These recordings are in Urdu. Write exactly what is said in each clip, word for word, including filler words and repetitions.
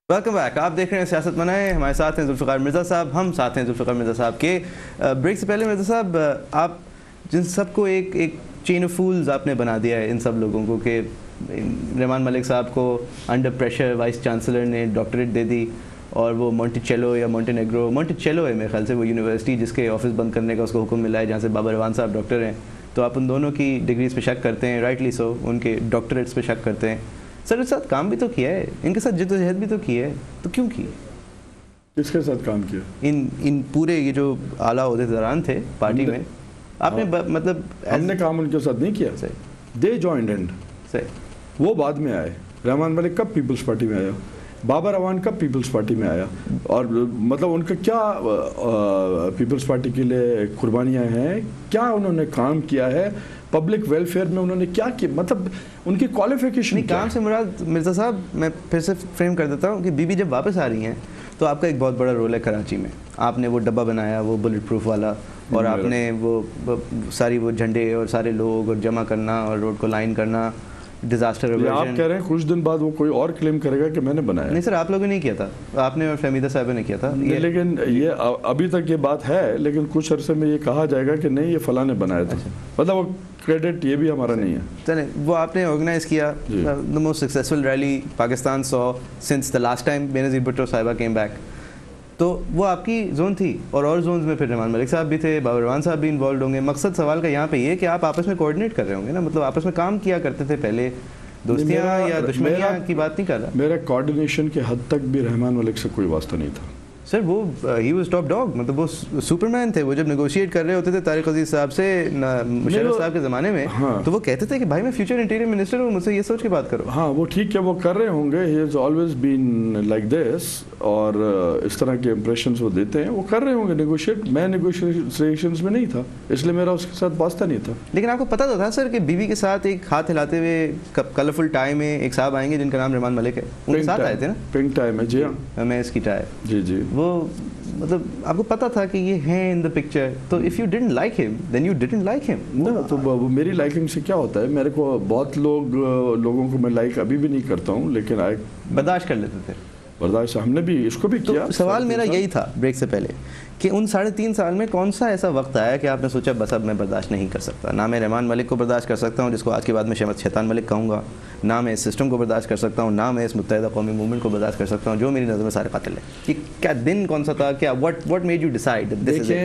Welcome back. آپ دیکھ رہے ہیں سیاست منائے. ہمارے ساتھ ہیں ذوالفقار مرزا صاحب. ہم ساتھ ہیں ذوالفقار مرزا صاحب کے. بریک سے پہلے مرزا صاحب, آپ جن سب کو ایک ایک چین آف فولز آپ نے بنا دیا ہے ان سب لوگوں کو, کہ رحمان ملک صاحب کو انڈر پریشر وائس چانسلر نے ڈاکٹریٹ دے دی, اور وہ مونٹیچیلو یا مونٹینیگرو مونٹیچیلو ہے میرے خیال سے وہ یونیورسٹی جس کے آفس بند کرنے کا اس کو حکم ملا ہے, جہاں سے بابر روان صاحب ڈاکٹر ہیں. تو آپ ان دونوں کی ڈگریز پہ شک کرتے ہیں, رائٹلی سو, ان کے ڈاکٹریٹس پہ شک کرتے ہیں. سر اس کے ساتھ کام بھی تو کیا ہے, ان کے ساتھ جدوجہد بھی تو کی ہے, تو کیوں کی؟ کس کے ساتھ کام کیا؟ ان ان پورے یہ جو اعلیٰ عہدیداران تھے پارٹی میں, آپ نے مطلب ہم نے کام ان کے ساتھ نہیں کیا. دے جوائنڈ اینڈ صحیح, وہ بعد میں آئے. رحمان ملک کب پیپلز پارٹی میں آیا؟ بابر روان کب پیپلز پارٹی میں آیا؟ اور مطلب ان کا کیا پیپلز پارٹی کے لیے قربانیاں ہیں, کیا انہوں نے کام کیا ہے پبلک ویلفیئر میں, انہوں نے کیا کیا, مطلب ان کی کوالیفیکیشن کام سے مراد مرزا صاحب میں پھر سے فریم کر دیتا ہوں کہ بی بی جب واپس آ رہی ہیں تو آپ کا ایک بہت بڑا رول ہے کراچی میں. آپ نے وہ ڈبہ بنایا وہ بلٹ پروف والا, اور آپ نے وہ ساری وہ جھنڈے اور سارے لوگ اور جمع کرنا اور روڈ کو لائن کرنا, ڈیزاسٹر ریورژن. آپ کہہ رہے ہیں کچھ دن بعد وہ کوئی اور کلیم کرے گا کہ میں نے بنایا؟ نہیں سر, آپ لوگوں نے نہیں کیا تھا, آپ نے اور فہمیدہ صاحبہ نے کیا تھا. لیکن یہ ابھی تک یہ بات ہے, لیکن کچھ عرصے میں یہ کہا جائے گا کہ نہیں یہ فلاں نے بنایا تھا. مطلب وہ کریڈٹ یہ بھی ہمارا نہیں ہے. چلیں, وہ آپ نے آرگنائز کیا the most successful rally Pakistan so since the last time Benazir Bhutto صاحبہ کیم بیک. تو وہ آپ کی زون تھی, اور اور زونز میں پھر رحمان ملک صاحب بھی تھے, بابر روان صاحب بھی انوالوڈ ہوں گے. مقصد سوال کا یہاں پہ یہ کہ آپ آپس میں کوآرڈینیٹ کر رہے ہوں گے نا, مطلب آپس میں کام کیا کرتے تھے پہلے, دوستیاں یا دشمنیاں کی بات نہیں کر رہا. میرا کوآرڈینیشن کے حد تک بھی رحمان ملک سے کوئی واسطہ نہیں تھا. سر وہ ہی واز ٹاپ ڈاگ, مطلب وہ سپر مین تھے. وہ جب نیگوشیٹ کر رہے ہوتے تھے طارق عزیز صاحب سے مشرف صاحب کے زمانے میں, تو وہ کہتے تھے کہ بھائی میں فیوچر انٹیریئر منسٹر ہوں, مجھ سے یہ سوچ کے بات کرو. ہاں وہ ٹھیک ہے, وہ کر رہے ہوں گے, he has always been like this, اور اس طرح کے امپریشنز وہ دیتے ہیں, وہ کر رہے ہوں گے نیگوشیٹ. میں نیگوشیشنز میں نہیں تھا, اس لیے میرا اس کے ساتھ واسطہ نہیں تھا. لیکن آپ کو پتا تو تھا سر کہ بیوی کے ساتھ ایک ہاتھ ہلاتے ہوئے کلرفل ٹائی میں ایک صاحب آئیں گے جن کا نام رحمان ملک ہے, ان کے ساتھ آئے تھے نا, پنک ٹائی میں. جی ہاں, میں اس کی ٹائی. جی جی, وہ مطلب آپ کو پتا تھا کہ یہ ہیں ان دا پکچر, تو اف یو ڈڈنٹ لائک ہم دین یو ڈڈنٹ لائک ہم. تو میری لائکنگ سے کیا ہوتا ہے, میرے کو بہت لوگ لوگوں کو میں لائک ابھی بھی نہیں کرتا ہوں, لیکن آئے برداشت کر لیتے تھے. برداشت ہم نے بھی اس کو بھی کیا. سوال میرا یہی تھا بریک سے پہلے کہ ان ساڑھے تین سال میں کون سا ایسا وقت آیا کہ آپ نے سوچا بس اب میں برداشت نہیں کر سکتا, نہ میں رحمان ملک کو برداشت کر سکتا ہوں جس کو آج کے بعد میں شیطان ملک کہوں گا, نہ میں اس سسٹم کو برداشت کر سکتا ہوں, نہ میں اس متحدہ قومی موومنٹ کو برداشت کر سکتا ہوں جو میری نظر میں سارے قاتل ہیں. یہ کیا دن کون سا تھا, کیا what what made you decide? دیکھیں,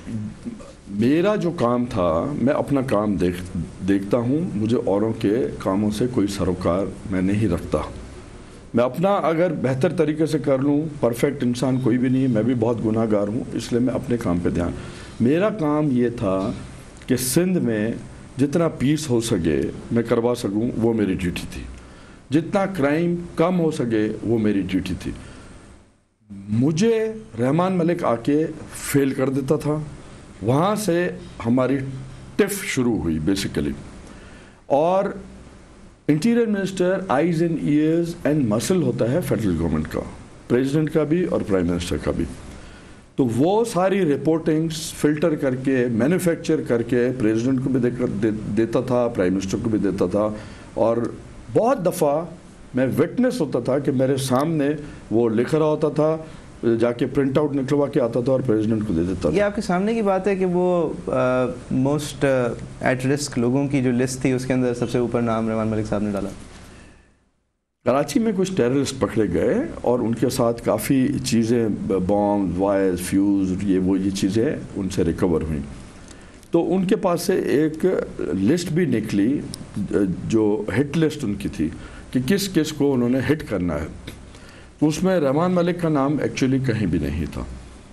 میرا جو کام تھا, میں اپنا کام دیکھ دیکھتا ہوں, مجھے اوروں کے کاموں سے کوئی سروکار میں نہیں رکھتا. میں اپنا اگر بہتر طریقے سے کر لوں, پرفیکٹ انسان کوئی بھی نہیں, میں بھی بہت گناہ گار ہوں, اس لیے میں اپنے کام پہ دھیان. میرا کام یہ تھا کہ سندھ میں جتنا پیس ہو سکے میں کروا سکوں, وہ میری ڈیوٹی تھی. جتنا کرائم کم ہو سکے وہ میری ڈیوٹی تھی. مجھے رحمان ملک آ کے فیل کر دیتا تھا, وہاں سے ہماری ٹف شروع ہوئی بیسیکلی. اور interior minister eyes and ears and muscle ہوتا ہے فیڈرل گورنمنٹ کا, پریزیڈنٹ کا بھی اور پرائم منسٹر کا بھی. تو وہ ساری رپورٹنگز فلٹر کر کے مینوفیکچر کر کے پریزیڈنٹ کو بھی دیتا تھا, پرائم منسٹر کو بھی دیتا تھا, اور بہت دفعہ میں وٹنس ہوتا تھا کہ میرے سامنے وہ لکھ رہا ہوتا تھا, جا کے پرنٹ آؤٹ نکلوا کے آتا تھا اور پریزیڈنٹ کو دے دیتا تھا. یہ آپ کے سامنے کی بات ہے کہ وہ موسٹ ایٹ رسک لوگوں کی جو لسٹ تھی اس کے اندر سب سے اوپر نام رحمان ملک صاحب نے ڈالا. کراچی میں کچھ ٹیررسٹ پکڑے گئے اور ان کے ساتھ کافی چیزیں, بام, وائر, فیوز, یہ وہ یہ چیزیں ان سے ریکور ہوئیں. تو ان کے پاس سے ایک لسٹ بھی نکلی جو ہٹ لسٹ ان کی تھی کہ کس کس کو انہوں نے ہٹ کرنا ہے. اس میں رحمان ملک کا نام ایکچولی کہیں بھی نہیں تھا.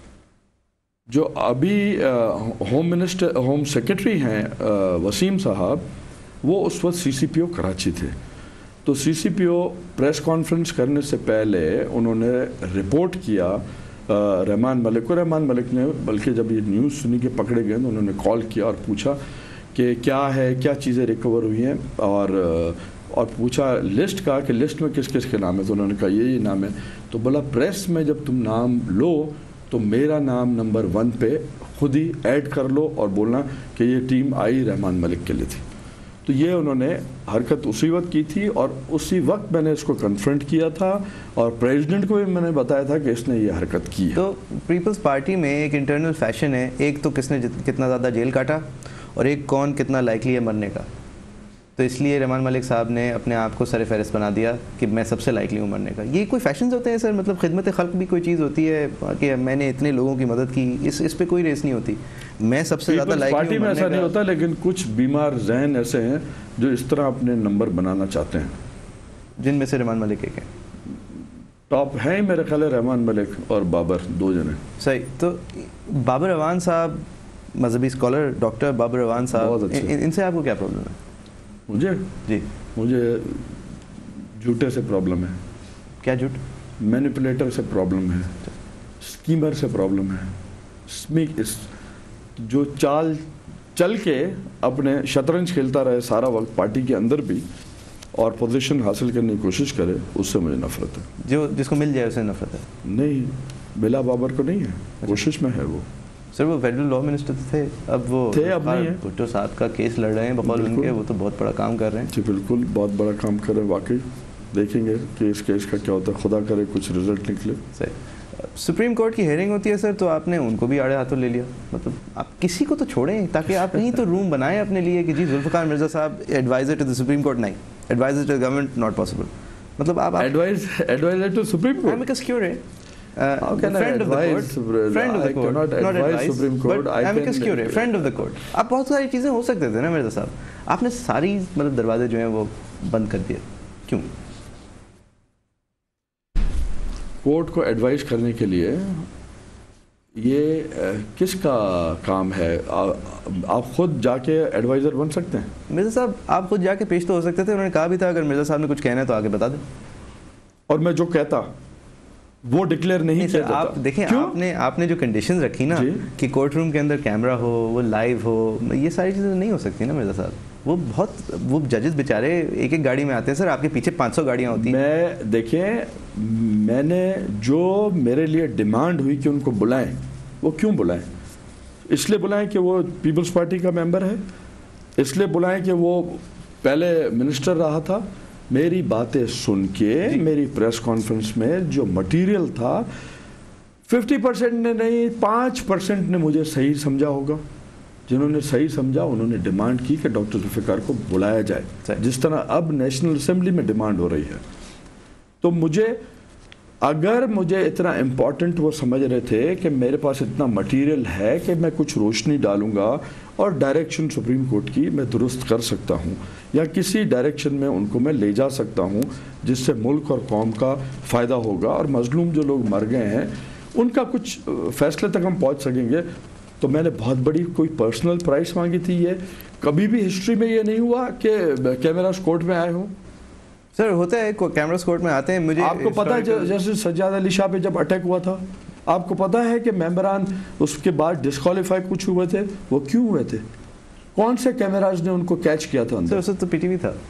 جو ابھی ہوم منسٹر ہوم سیکرٹری ہیں وسیم صاحب, وہ اس وقت سی سی پی او کراچی تھے. تو سی سی پی او پریس کانفرنس کرنے سے پہلے انہوں نے رپورٹ کیا رحمان ملک کو. رحمان ملک نے بلکہ جب یہ نیوز سنی کہ پکڑے گئے تو انہوں نے کال کیا اور پوچھا کہ کیا ہے, کیا چیزیں ریکور ہوئی ہیں, اور اور پوچھا لسٹ کا کہ لسٹ میں کس کس کے نام ہے. تو انہوں نے کہا یہ یہ نام ہے. تو بولا پریس میں جب تم نام لو تو میرا نام نمبر ون پہ خود ہی ایڈ کر لو اور بولنا کہ یہ ٹیم آئی رحمان ملک کے لیے تھی. تو یہ انہوں نے حرکت اسی وقت کی تھی اور اسی وقت میں نے اس کو کنفرنٹ کیا تھا اور پریزیڈنٹ کو بھی میں نے بتایا تھا کہ اس نے یہ حرکت کی ہے. تو پیپلز پارٹی میں ایک انٹرنل فیشن ہے, ایک تو کس نے کتنا زیادہ جیل کاٹا اور ایک کون کتنا لائکلی ہے مرنے کا. تو اس لیے رحمان ملک صاحب نے اپنے آپ کو سر فہرست بنا دیا کہ میں سب سے لائکلی ہوں مرنے کا. یہ کوئی فیشنز ہوتے ہیں سر؟ مطلب خدمت خلق بھی کوئی چیز ہوتی ہے کہ میں نے اتنے لوگوں کی مدد کی, اس اس پہ کوئی ریس نہیں ہوتی, میں سب سے زیادہ لائکلی ہوں. پارٹی میں ایسا نہیں ہوتا, لیکن کچھ بیمار ذہن ایسے ہیں جو اس طرح اپنے نمبر بنانا چاہتے ہیں, جن میں سے رحمان ملک ایک ہے. ٹاپ ہیں ہی میرے خیال ہے رحمان ملک اور بابر, دو جنے. صحیح. تو بابر اعوان صاحب مذہبی اسکالر, ڈاکٹر بابر اعوان صاحب, ان سے آپ کو کیا پرابلم ہے؟ مجھے جی مجھے جھوٹے سے پرابلم ہے. کیا جھوٹ؟ مینیپولیٹر سے پرابلم ہے, اسکیمر سے پرابلم ہے, جو چال چل کے اپنے شطرنج کھیلتا رہے سارا وقت پارٹی کے اندر بھی اور پوزیشن حاصل کرنے کی کوشش کرے, اس سے مجھے نفرت ہے. جو جس کو مل جائے اسے نفرت ہے؟ نہیں, بلا بابر کو نہیں ہے, کوشش میں ہے وہ. سر وہ فیڈرل لا منسٹر تھے, اب وہ تھے, اب نہیں ہیں. بھٹو صاحب کا کیس لڑ رہے ہیں بقول ان کے, وہ تو بہت بڑا کام کر رہے ہیں. جی بالکل, بہت بڑا کام کر رہے ہیں واقعی. دیکھیں گے کہ اس کیس کا کیا ہوتا ہے, خدا کرے کچھ رزلٹ نکلے. صحیح. سپریم کورٹ کی ہیئرنگ ہوتی ہے سر, تو آپ نے ان کو بھی آڑے ہاتھوں لے لیا. مطلب آپ کسی کو تو چھوڑیں تاکہ آپ کہیں تو روم بنائیں اپنے لیے کہ جی ذوالفقار مرزا صاحب adviser to the supreme court. نہیں, adviser to government not possible. مطلب آپ advise adviser to supreme court. I'm a cure. How can I advise? Friend of the court. I cannot advise Supreme Court. But I'm a cure. Friend of the court. آپ بہت ساری چیزیں ہو سکتے تھے نا مرزا صاحب, آپ نے ساری مطلب دروازے جو ہیں وہ بند کر دیے, کیوں؟ کورٹ کو ایڈوائز کرنے کے لیے یہ کس کا کام ہے؟ آپ خود جا کے ایڈوائزر بن سکتے ہیں. مرزا صاحب آپ خود جا کے پیش تو ہو سکتے تھے, انہوں نے کہا بھی تھا اگر مرزا صاحب نے کچھ کہنا ہے تو آگے بتا دیں. اور میں جو کہتا وہ ڈکلیئر نہیں کیا جاتا. آپ دیکھیں, آپ نے آپ نے جو کنڈیشنز رکھی نا کہ کورٹ روم کے اندر کیمرہ ہو, وہ لائیو ہو, یہ ساری چیزیں نہیں ہو سکتی نا مرزا صاحب. وہ بہت وہ ججز بیچارے ایک ایک گاڑی میں آتے ہیں سر, آپ کے پیچھے پانچ سو گاڑیاں ہوتی ہیں. میں دیکھیں, میں نے جو میرے لیے ڈیمانڈ ہوئی کہ ان کو بلائیں, وہ کیوں بلائیں؟ اس لیے بلائیں کہ وہ پیپلز پارٹی کا ممبر ہے, اس لیے بلائیں کہ وہ پہلے منسٹر رہا تھا. میری باتیں سن کے میری پریس کانفرنس میں جو مٹیریل تھا ففٹی پرسینٹ نے نہیں, پانچ پرسینٹ نے مجھے صحیح سمجھا ہوگا. جنہوں نے صحیح سمجھا انہوں نے ڈیمانڈ کی کہ ڈاکٹر ذوالفقار کو بلایا جائے, جس طرح اب نیشنل اسمبلی میں ڈیمانڈ ہو رہی ہے. تو مجھے اگر مجھے اتنا امپورٹنٹ وہ سمجھ رہے تھے کہ میرے پاس اتنا مٹیریل ہے کہ میں کچھ روشنی ڈالوں گا اور ڈائریکشن سپریم کورٹ کی میں درست کر سکتا ہوں یا کسی ڈائریکشن میں ان کو میں لے جا سکتا ہوں جس سے ملک اور قوم کا فائدہ ہوگا اور مظلوم جو لوگ مر گئے ہیں ان کا کچھ فیصلے تک ہم پہنچ سکیں گے, تو میں نے بہت بڑی کوئی پرسنل پرائز مانگی تھی. یہ کبھی بھی ہسٹری میں یہ نہیں ہوا کہ کیمراز کورٹ میں آئے ہوں. سر ہوتا ہے کیمراز کورٹ میں آتے ہیں. مجھے آپ کو پتا ہے جیسے سجاد علی شاہ پہ جب اٹیک ہوا تھا, آپ کو پتا ہے کہ ممبران اس کے بعد ڈسکوالیفائی کچھ ہوئے تھے, وہ کیوں ہوئے تھے؟ کون سے کیمراز نے ان کو کیچ کیا تھا؟ سر اس وقت تو پی ٹی وی تھا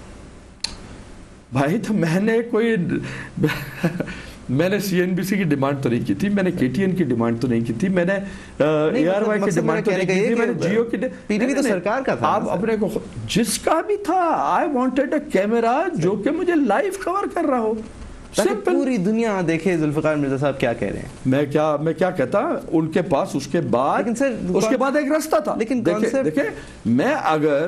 بھائی. تو میں نے کوئی میں نے سی این بی سی کی ڈیمانڈ تو نہیں کی تھی, میں نے کے ٹی این کی ڈیمانڈ تو نہیں کی تھی, میں نے اے آر وائی کی ڈیمانڈ تو نہیں کی تھی, میں نے جیو کی. پی ٹی وی تو سرکار کا تھا. آپ اپنے کو جس کا بھی تھا, آئی وانٹیڈ اے کیمرا جو کہ مجھے لائیو کور کر رہا ہو, پوری دنیا دیکھے ذوالفقار مرزا صاحب کیا کہہ رہے ہیں. میں کیا میں کیا کہتا ان کے پاس اس کے بعد اس کے بعد ایک راستہ تھا. لیکن دیکھیں, میں اگر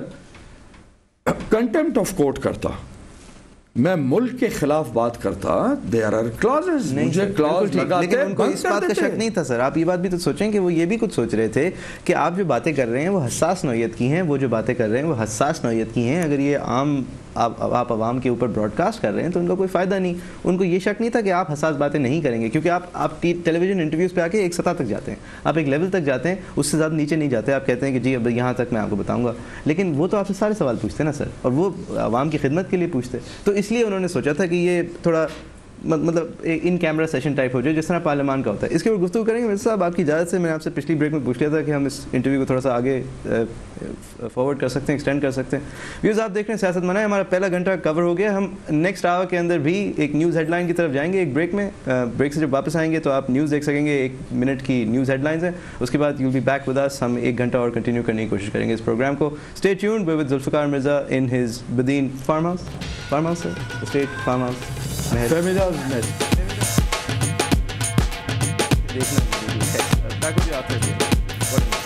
کنٹمپٹ آف کورٹ کرتا, میں ملک کے خلاف بات کرتا, there are clauses, مجھے clause لگاتے. لیکن ان کو اس بات کا شک نہیں تھا سر. آپ یہ بات بھی تو سوچیں کہ وہ یہ بھی کچھ سوچ رہے تھے کہ آپ جو باتیں کر رہے ہیں وہ حساس نوعیت کی ہیں, وہ جو باتیں کر رہے ہیں وہ حساس نوعیت کی ہیں. اگر یہ عام آپ آپ عوام کے اوپر براڈ کاسٹ کر رہے ہیں تو ان کا کوئی فائدہ نہیں. ان کو یہ شک نہیں تھا کہ آپ حساس باتیں نہیں کریں گے, کیونکہ آپ آپ ٹیلی ویژن انٹرویوز پہ آ کے ایک سطح تک جاتے ہیں, آپ ایک لیول تک جاتے ہیں, اس سے زیادہ نیچے نہیں جاتے. آپ کہتے ہیں کہ جی اب یہاں تک میں آپ کو بتاؤں گا, لیکن وہ تو آپ سے سارے سوال پوچھتے ہیں نا سر, اور وہ عوام کی خدمت کے لیے پوچھتے. تو اس لیے انہوں نے سوچا تھا کہ یہ تھوڑا مطلب ان کیمرہ سیشن ٹائپ ہو جائے جس طرح پارلیمان کا ہوتا ہے. اس کے اوپر گفتگو کریں گے. مرزا صاحب آپ کی اجازت سے میں نے آپ سے پچھلی بریک میں پوچھ لیا تھا کہ ہم اس انٹرویو کو تھوڑا سا آگے فارورڈ کر سکتے ہیں, ایکسٹینڈ کر سکتے ہیں. ویوز آپ دیکھ رہے ہیں سیاست منائے, ہمارا پہلا گھنٹہ کور ہو گیا. ہم نیکسٹ آور کے اندر بھی ایک نیوز ہیڈ لائن کی طرف جائیں گے ایک بریک میں. بریک سے جب واپس آئیں گے تو آپ نیوز دیکھ سکیں گے, ایک منٹ کی نیوز ہیڈ لائنز ہیں. اس کے بعد you will be back with us. ہم ایک گھنٹہ اور کنٹینیو کرنے کی کوشش کریں گے اس پروگرام کو. Stay tuned with Zulfiqar Mirza in his Badin farm house. Farm house estate farm house دیکھنا دیکھنا